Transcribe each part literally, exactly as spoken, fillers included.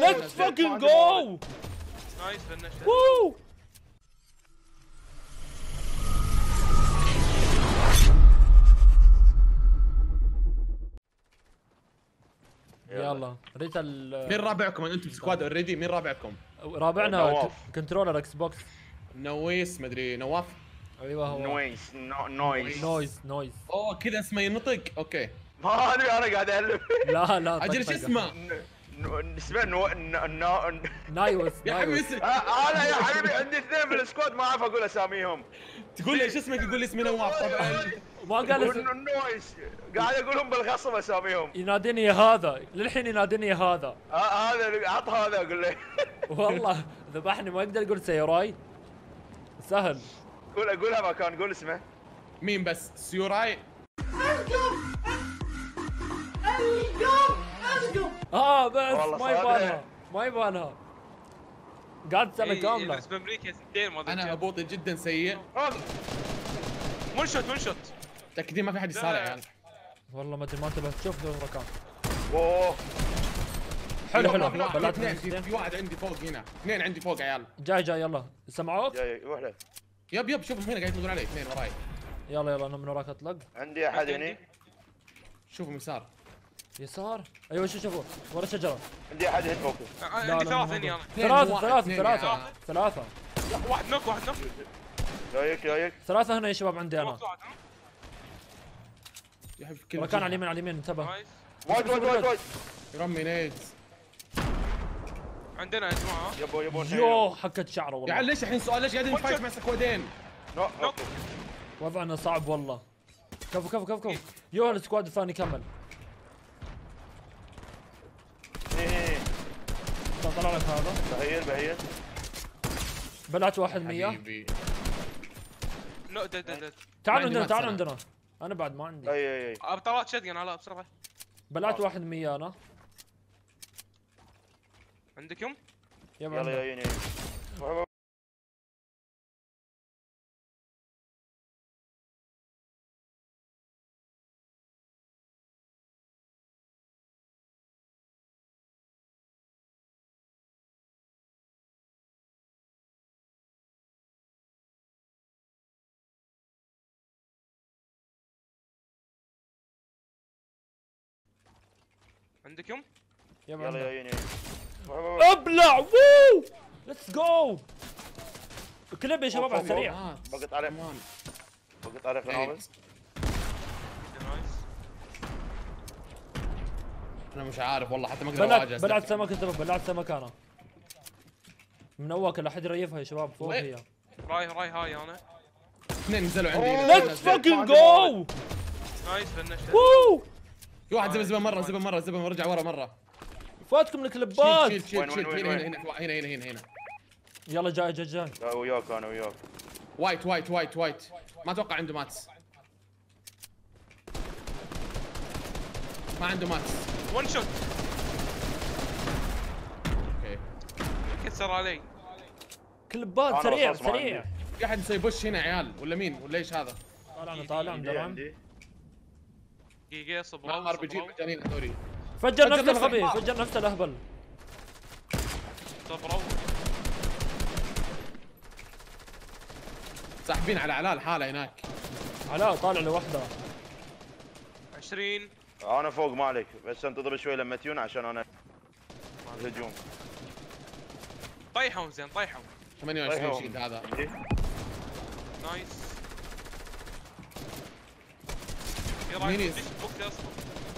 ليتس فاكينج جو. نايس فنشت. ووو يلا ريت ال مين رابعكم انتم سكواد اوريدي؟ مين رابعكم؟ رابعنا نواف. كنترولر اكس بوكس. نويس مدري نواف. ايوه هو نويس نو- نويس نويز نويز. اوه كذا اسمه ينطق اوكي. ما ادري انا قاعد الف. لا لا اجل ايش طقطقة. اسمه؟ اسمه نو ن- نو نايوس يا حبيبي نايوس. اسم- آه، انا يا حبيبي عندي اثنين في السكواد ما اعرف اقول اساميهم. تقول لي ايش اسمك؟ يقول لي اسمي نواف طبعا. ما قال اسم- ون- نويس قاعد اقولهم بالغصب اساميهم. يناديني يا هذا للحين يناديني يا هذا. آه، هذا عط هذا اقول له. والله ذبحني ما اقدر اقول سيوراي. سهل. قول اقولها ما كان قول اسمه. مين بس؟ سيوراي. اه بس والله ما صادق. يبانها ما يبانها. قعدت سنه إيه، كامله. يدرس بامريكا سنتين ما انا ادري. هبوطي جدا سيء. ون شوت ون شوت. متاكدين ما في احد يسال يا عيال؟ والله ما ادري ما انتبهت. شوف ذو المكان. اوه حلو حلو والله في بلعت اثنين، من في اثنين. في واحد عندي فوق هنا، اثنين عندي فوق عيال. جاي جاي يلا سمعوك. جاي روح له. يب يب شوفهم هنا قاعد يطلقون علي اثنين وراي. يلا يلا انا من وراك اطلق. عندي احد هني. شوفهم يسار. يسار ايوه شو شوفوا ورا شجره. عندي احد هنا فوق. عندي لا، ثلاثة ما هني انا. اثنين ثلاثة واحد، ثلاثة اثنين ثلاثة يا- ثلاثة واحد نوك واحد نوك. جايك جايك. ثلاثة هنا يا شباب عندي انا. يا حبيبي كل مكان على اليمين على اليمين انتبه. نايس. وايد وايد وايد وايد. رمي نيدز. عندنا يا جماعه. يبو يبو يو حكت شعره يا والله. عيال ليش الحين سؤال؟ ليش قاعدين نفايت مع سكوادين؟ نو نوك. وضعنا صعب والله. كفو كفو كفو كفو. يو السكواد الثاني كمل. ايه طلع لك هذا. بهيل بهيل. بلعت واحد مية. حبيبي نو دد دد دد. تعالوا عندي عندنا مات تعالوا سنة. عندنا. انا بعد ما عندي. اي اي اي. ابى طلعت شتقن على بسرعه. بلعت واحد مية انا. عندكم؟ يلا يلا عندنا. يا يني. عندكم؟ يلا يلا عندنا. يا يني. ابلع وو ليتس جو. كليب يا شباب على أوف، أوف، السريع. آه، بقط عليه كمان. بقط عليه فناوس. نايس. انا مش عارف والله حتى ما اقدر بلعت اواجه. بلعت سمك انتبه بلعت سمك انا. من اول لا حد يريفها يا شباب فوق وين؟ هي. راي راي هاي انا. اثنين نزلوا عندي. أوه. اثنين ليتس نزلوا. فاكينج جو. نايس فنشت. وو في واحد زبن زبن مره زبن مره زبن رجع ورا مره. فاتكم الكليبات. شيل شيل وين- شيل وين- هنا وين- هنا هنا هنا هنا هنا. يلا جاي جاي جاي. لا وياك انا وياك. وايت وايت وايت وايت. ما اتوقع عنده ماتس. ما عنده ماتس. ون شوت. اوكي. كسر علي. كليبات أنا سريع رصاص ما سريع. عندي. في احد مسوي بوش هنا يا عيال ولا مين ولا ايش هذا؟ طالع طالع عندي مدرم. عندي. دقيقة صبروا ما ار بي جي صبروا مجانين هذولي. فجر فجر نفسه نفسه الغبي الحمار. فجر نفسه الاهبل. صبروا. ساحبين على علاء الحاله هناك. علاء طالع لوحده. عشرين. انا فوق ما عليك بس انتظر شوي لما تيون عشان انا الهجوم. طيحوا زين طيحوا. ثمانية وعشرين طيب، شيت هذا. عندي. نايس. في مينيز. رايك بوكس اصفر.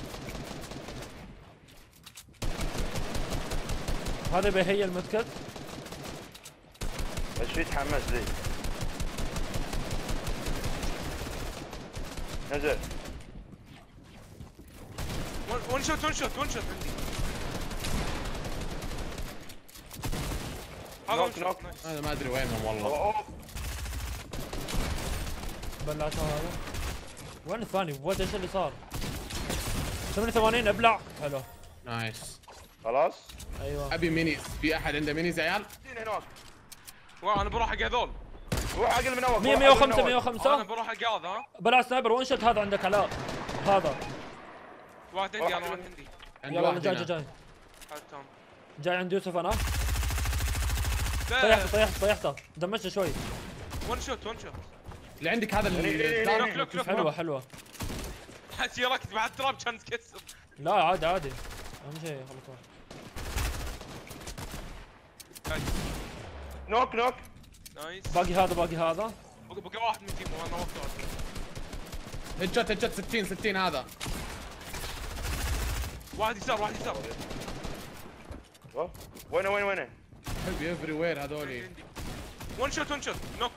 هذا بهي المتكت. بس في تحمس لي. نزل. ون- ون شوت ون شوت ون شوت عندي. هذا نوك، ون شوت نوك. نايس. انا ما ادري وينهم والله. أوه. بلعته هذا. وين الثاني؟ وات ايش اللي صار؟ ثمانية وثمانين ابلع. حلو. نايس. خلاص. ايوه. ابي مينيز. في احد عنده مينيز يا عيال؟ هناك. واو انا بروح حق هذول. روح اقل من اول. مية روح مية أقل من وخمسة أول. مية وخمسة. انا بروح حق هذا ها. بلع سنايبر وان شوت. هذا عندك علاء. هذا. واحد عندي انا واحد عندي. عندي يلا واحد انا جاي هنا. جاي جاي. هات تام. جاي عند يوسف انا. لا. طيحته طيحته طيحته دمجته شوي. ون شوت ون شوت. اللي عندك هذا اللي لوك لوك لوك. حلوه حلوه. حسي ركض بعد تراب كان تكسر. لا عادي عادي اهم شيء خلصوا. نوك نوك. نايس. باقي هذا باقي هذا. بقى بقى واحد من تيمه وانا وقت. هيد شوت هيد شوت ستين ستين هذا. واحد يسار واحد يسار. أوه. وينه وينه وينه؟ حبي افري وير هذولي. ون شوت ون شوت نوك.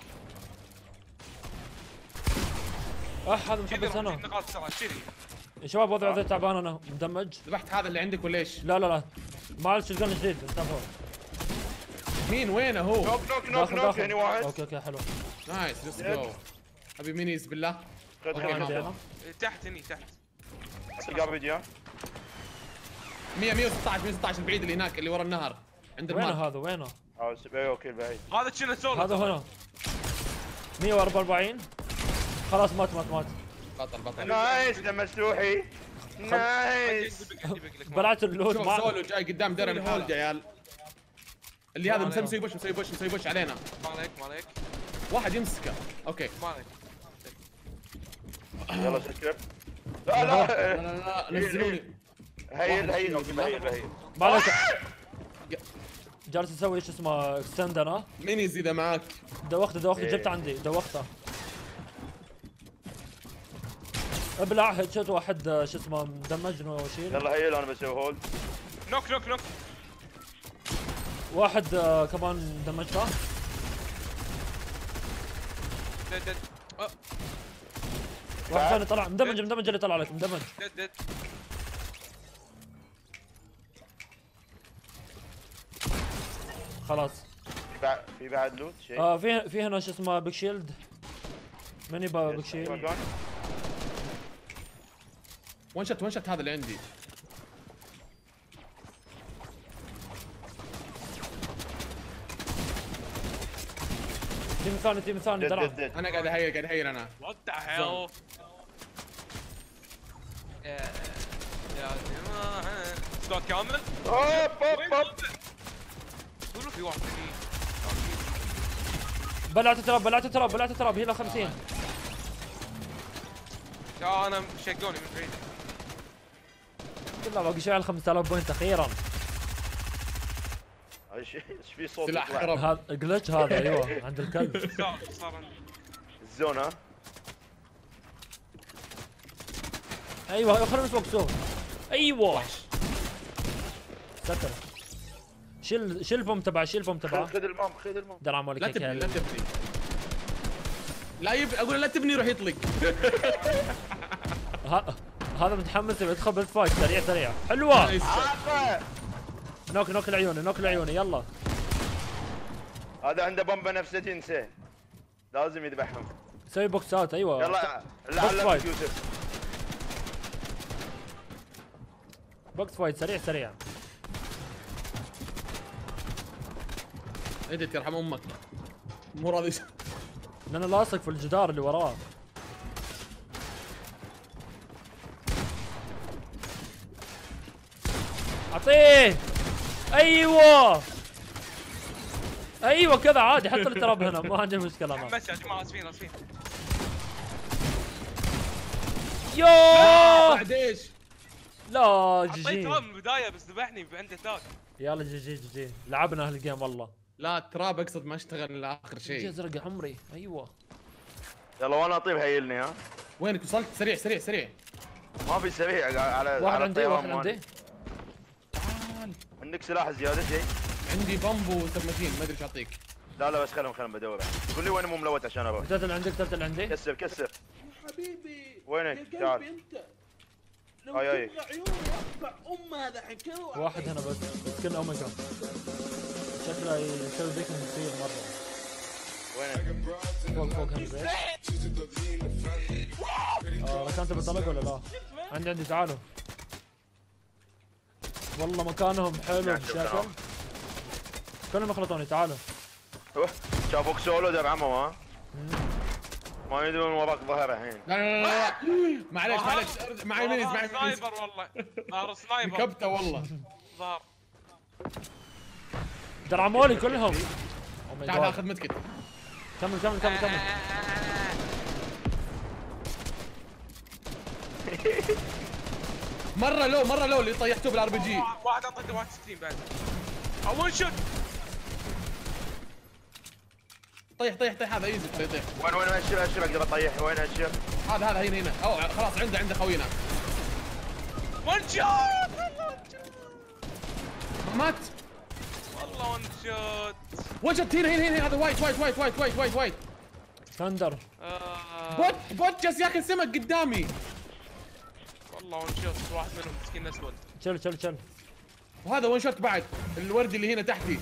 اه هذا محبس انا. نقاط سرعه شيري. يا شباب وضعي تعبان انا مدمج. ذبحت هذا اللي عندك ولا ايش؟ لا لا لا ما شوت جن جديد انتبهوا. مين وينه هو؟ نوك نوك نوك داخل نوك داخل. يعني واحد. اوكي اوكي حلو. نايس ليتس جو. ابي مينيز بالله. خذ أوكي، خذ عندي نعم. انا. تحت هني تحت. تلقى فيديو. مية مية وستة عشر مية وستة عشر البعيد اللي هناك اللي ورا النهر عند وينه المار. هذا وينه؟ اه س- ايوه اوكي بعيد. هذا كنا سولو. هذا هنا. مية وأربعة وأربعين. خلاص مات مات مات. بطل بطل. نايس لمستوحي. نايس. بلعت اللوت شوف مع سولو جاي قدام درن هولد يا عيال. اللي هذا مسوي مسوي بوش مسوي بوش مسوي بوش علينا. ما عليك ما عليك واحد يمسكه. اوكي. ما عليك. يلا سكر. لا لا لا. لا لا نزلوني. هيل هيل اوكي هيل هيل. ما عليك. جالس اسوي ايش اسمه اكستند انا. مينيز اذا معاك. دوخته دوخته إيه. جبته عندي دوخته. ابلع هيد شوت واحد آه، شو اسمه مدمج وشيل. يلا هيل انا بسوي هولد. نوك نوك نوك. واحد آه، كمان دمجته. ديد ديد. أه، واحد ثاني طلع مدمج مدمج اللي طلع لك مدمج. ديد ديد. خلاص. في بع- في بعد لوت شيء. آه في في هنا شو اسمه بيك شيلد. ماني با بيك شيلد. مكان؟ ون شوت ون شوت هذا اللي عندي. تيم ثاني تيم ثاني ديد درع. ديد ديد. انا قاعد اهيل قاعد اهيل انا. وات ذا هيل. يا يا جماعه سكوت كامل. اوب اوب اوب. قولوا في واحد هني. بلعت تراب بلعت تراب بلعت تراب هنا خمسين. يا انا شقوني من بعيد. كلها باقي شوي على خمسة آلاف بوينت اخيرا. ايش ايش في صوت سلاح يطلع؟ خرب. هذا جلتش هذا ايوه عند الكلب. صار صار عندي. الزون ها. ايوه ايوه خلينا نسوق سوق. ايوه ستر. شيل شيل البوم تبعه شيل البوم تبعه. خذ المام خذ المام. درع مالك لا هيك تبني لا هل- تبني. لا يب اقول لا تبني يروح يطلق. ه- هذا متحمس يبي يدخل بالفايت سريع سريع حلوه. نايس. عافا. نوك نوك العيوني نوك العيوني يلا. هذا عنده بومبا نفسه تنسى. لازم يذبحهم. سوي بوكسات ايوه. يلا بوكس لعلك فايت. يوسف. بوكس فايت سريع سريع. اديت يرحم امك. مو راضي. لانه لاصق في الجدار اللي وراه. اعطيه. ايوه ايوه كذا عادي حتى التراب هنا ما عندي مشكله انا. بس يا جماعه اسفين اسفين. يوه بعد ايش؟ لا جي حطيت جي. هون من البدايه بس ذبحني عنده تاك. يلا جي جي جي جي لعبنا هالجيم والله. لا تراب اقصد ما اشتغل الا اخر جي شيء. ازرق عمري ايوه. يلا وانا اطيب هيلني ها. وينك وصلت؟ سريع سريع سريع. ما في سريع على واحد على عندي الطيران واحد مالي. عندي. تعال. عندك سلاح زياده شيء؟ عندي بامبو سبمتين ما ادري ايش اعطيك. لا لا بس خلهم خلهم بدور. قول لي وين مو ملوت عشان اروح. التالت اللي عندك التالت اللي عندي. كسر كسر. حبيبي وينك؟ يا تعال. قلبي انت لو هاي هاي. تبغى عيوني اقطع ام هذا حكوا واحد هنا بس سكن اوميجا. شكله يسوي ذيك كثير مره. وينك؟ فوق فوق هم زين. آه ركنت بالطلق ولا لا؟ عندي عندي تعالوا. والله مكانهم حلو بشكل. كلهم يخلطوني تعالوا. أوه، شافوك سولو درعمه ها. ما يدرون وراك ظهر الحين. لا لا لا لا معليش معليش معي مينيز معي مينيز. سنايبر والله. ظهر سنايبر. ركبته والله. ظهر ترى عمولي كلهم. Oh my تعال God. اخذ متكت. كمل كمل كمل كمل. مره لو مره لو اللي طيحتوه بالار بي جي. واحد اعطيته واحد وستين بعد. اول شوت. طيح طيح طيح هذا ايزي طيح طيح. وين وين هالشير هالشير اقدر اطيح وين هالشير؟ هذا هذا هنا هنا. اوه خلاص عنده عنده خوينا. ون شوت. مات. والله ون شوت. وجد هنا هنا هنا هذا وايت وايت وايت وايت وايت وايت وايت. ثندر. آه. بوت بوت جالس ياكل سمك قدامي. والله ون شوت واحد منهم مسكين اسود. شل شل شل. وهذا ون شوت بعد الوردي اللي هنا تحتي.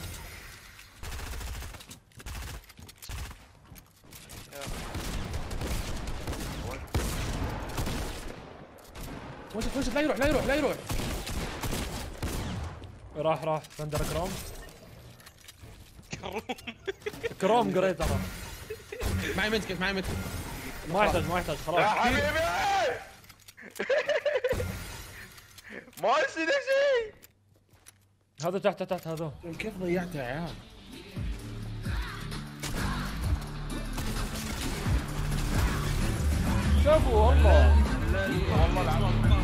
ون شوت ون شوت لا يروح لا يروح لا يروح. راح راح ثندر كروم. كروم. كروم قريت انا. معي متكت معي متكت. ما يحتاج ما يحتاج يا خلاص. حبيبي ما يصير شيء. هذا تحت تحت هذا. كيف ضيعته يا عيال؟ شوفوا والله. والله العظيم.